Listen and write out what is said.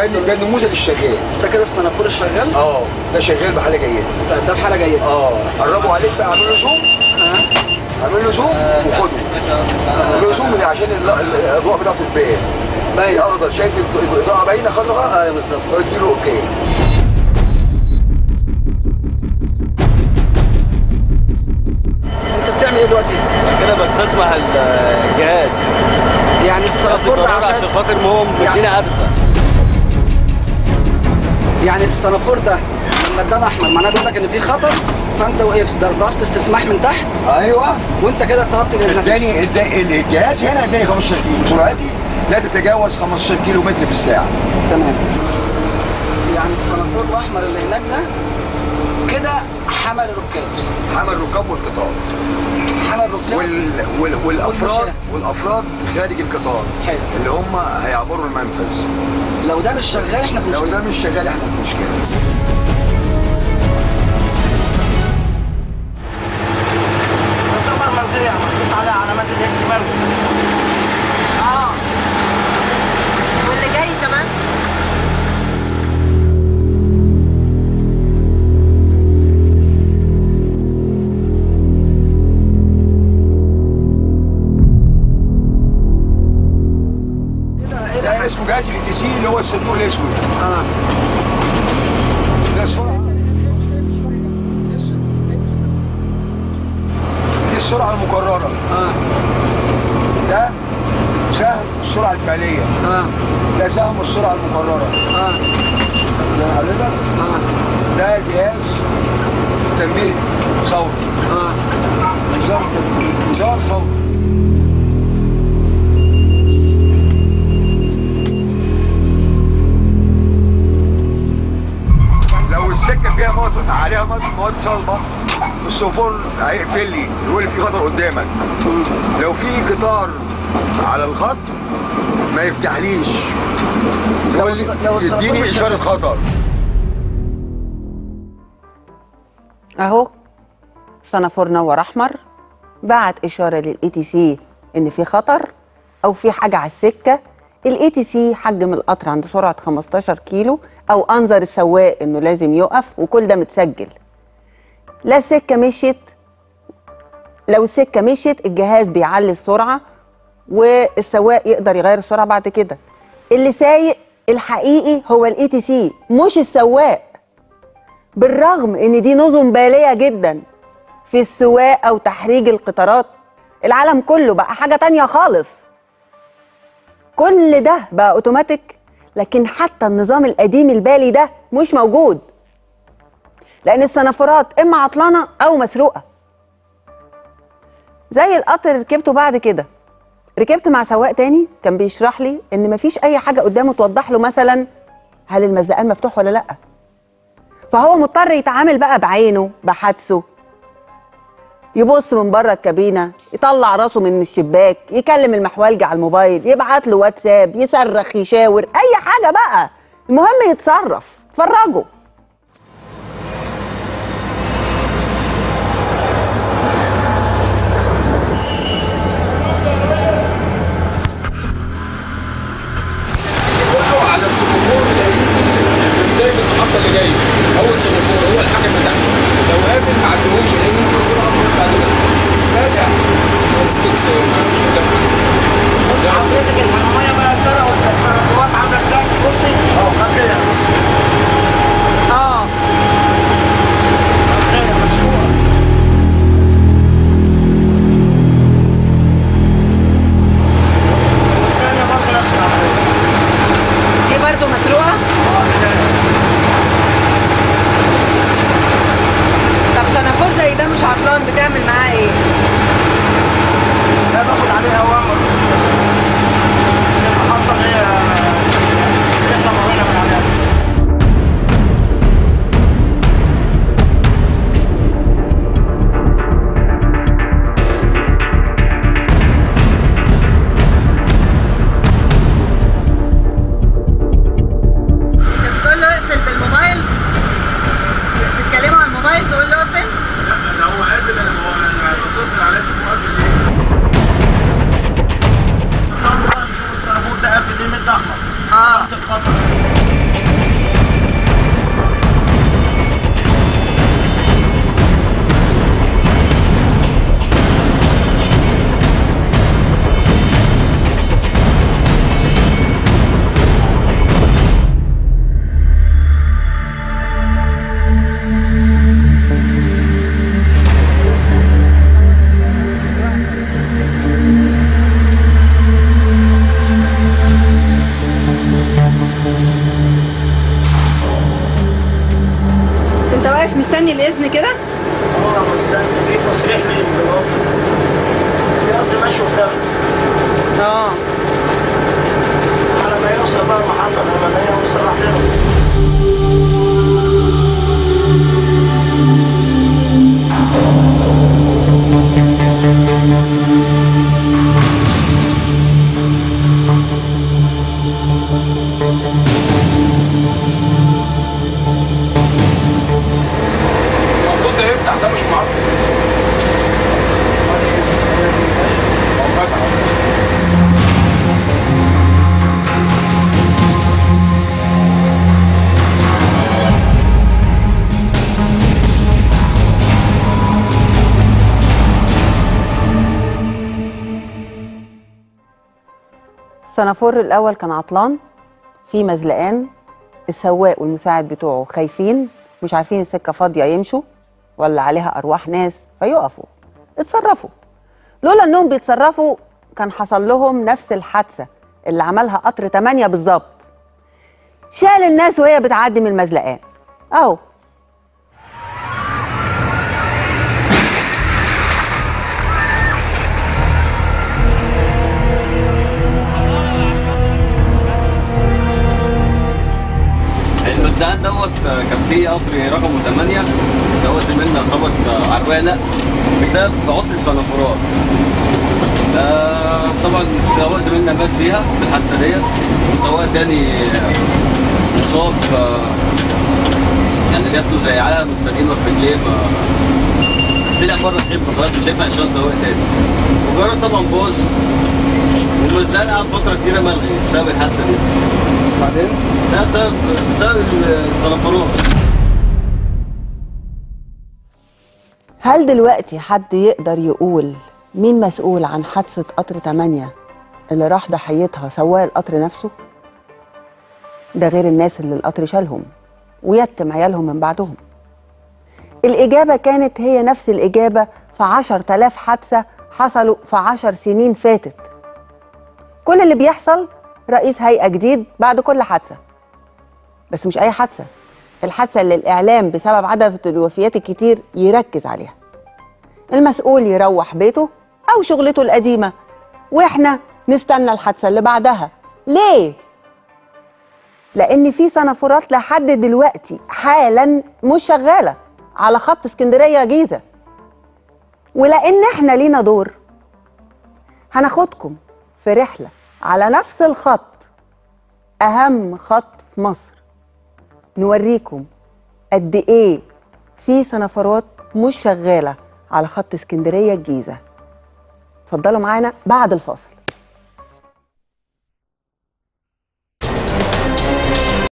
ده النموذج الشغال. ده كده الصنافور الشغال؟ ده شغال بحاله جيده. ده بحاله جيده. قربوا عليك بقى، اعمل له زوم. اعمل له زوم وخده. اعمل له زوم عشان الاضواء بتاعته تبان. باين اخضر، شايف الاضاءه باينه خضراء؟ ايوه بالظبط. اديله اوكي. انت بتعمل ايه دلوقتي؟ كده بستسمح الجهاز. يعني الصنافور ده عشان خاطر ما هو مدينا عدسه. يعني الصنافور ده لما ادانا احمر معناه بيقول لك ان في خطر، فانت وقفت ضربت استسماح من تحت. ايوه. وانت كده طلبت اداني الجهاز هنا اداني 15 كيلو، سرعتي لا تتجاوز 15 كيلو متر في الساعه. تمام. يعني الصنافور الاحمر اللي هناك ده كده حمل الركاب. حمل الركاب والقطار. حمل الركاب والافراد خارج القطار. حلو. اللي هم هيعبروا المنفذ. لو ده مش شغال احنا في مشكله. لو ده مش شغال احنا في مشكله. تعتبر ملغيه، محطوط عليها علامات الاكس ملغي. واللي جاي كمان؟ ده اسمه جهاز الاي تي سي اللي هو الصندوق الاسود. ده السرعه. دي السرعه المقرره. ده سهم السرعه الفعليه. ده سهم السرعه المقرره. ده جهاز تنبيه صوتي. نظام صوتي. لو السكه فيها عليها مواد صلبه، الصنفور هيقفل لي يقول لي في خطر قدامك. لو في قطار على الخط ما يفتحليش، يقول لي يديني اشاره خطر. اهو صنافور نور احمر بعت اشاره للاي تي سي ان في خطر او في حاجه على السكه. الاي تي سي حجم القطر عند سرعه 15 كيلو او انذر السواق انه لازم يقف، وكل ده متسجل. لا السكه مشيت، لو السكه مشيت الجهاز بيعلي السرعه والسواق يقدر يغير السرعه بعد كده. اللي سايق الحقيقي هو الاي تي سي مش السواق، بالرغم ان دي نظم باليه جدا في السواقه او تحريج القطارات. العالم كله بقى حاجه تانية خالص، كل ده بقى اوتوماتيك. لكن حتى النظام القديم البالي ده مش موجود، لان السنافورات اما عطلانه او مسروقه. زي القطر ركبته بعد كده، ركبت مع سواق تاني كان بيشرح لي ان مفيش اي حاجه قدامه توضح له مثلا هل المزقان مفتوح ولا لا، فهو مضطر يتعامل بقى بعينه بحدسه، يبص من بره الكابينه، يطلع راسه من الشباك، يكلم المحولجي على الموبايل، يبعت له واتساب، يصرخ، يشاور، اي حاجه بقى، المهم يتصرف. اتفرجوا. على السمكور بدايه المحطه اللي جايه، اول سمكور هو الحكم بتاعنا. لو قافل ما عدلوش لان الكوره بعد ما فاتح بس مش بص حضرتك الحماميه ميسره والسنافورات عامله ازاي؟ بصي خلفيه. خلفيه مسروقه. والثانيه برضه نفس العمليه. دي برضه مسروقه؟ طب سنافور زي ده مش عطلان بتعمل معاه ايه؟ ده باخد عليه اوامر. هو مستني في تصريح للانضباط. في قطر ماشي قدامنا. اه على ما يوصل بقى المحطة الأمامية ويوصل عندنا. المفروض ده يفتح، ده مش معروف. هو فتح. السنافور الأول كان عطلان في مزلقان، السواق والمساعد بتوعه خايفين مش عارفين السكة فاضية يمشوا ولا عليها أرواح ناس فيقفوا. اتصرفوا، لولا إنهم بيتصرفوا كان حصل لهم نفس الحادثة اللي عملها قطر 8 بالظبط. شال الناس وهي بتعدي من المزلقان أهو. المزدهات دوت كان فيه قطر رقمه 8 سواق زميلنا خبط عربيه نقل بسبب عطل السنافورات. طبعا سواق زميلنا مات فيها في الحادثه ديت، وسواق تاني مصاب يعني جات له زي علقه مستديمه في رجليه، طلع بره الخدمه خلاص مش هينفع يشتغل سواق تاني. وجرد طبعا باظ، والمزدهات قعد فتره كتيره ملغي بسبب الحادثه دي. بعدين ده بسبب السنافورات. هل دلوقتي حد يقدر يقول مين مسؤول عن حادثة قطر 8 اللي راح ضحيتها سواق القطر نفسه؟ ده غير الناس اللي القطر شالهم ويتم عيالهم من بعدهم. الإجابة كانت هي نفس الإجابة في 10,000 حادثة حصلوا في 10 سنين فاتت. كل اللي بيحصل رئيس هيئة جديد بعد كل حادثة، بس مش أي حادثة، الحادثة اللي الإعلام بسبب عدد الوفيات الكتير يركز عليها. المسؤول يروح بيته أو شغلته القديمة وإحنا نستنى الحادثة اللي بعدها. ليه؟ لأن في سنافورات لحد دلوقتي حالا مش شغالة على خط اسكندرية جيزة، ولأن إحنا لينا دور هناخدكم في رحلة على نفس الخط، أهم خط في مصر، نوريكم قد إيه في سنافورات مش شغالة على خط اسكندرية الجيزة. اتفضلوا معانا بعد الفاصل.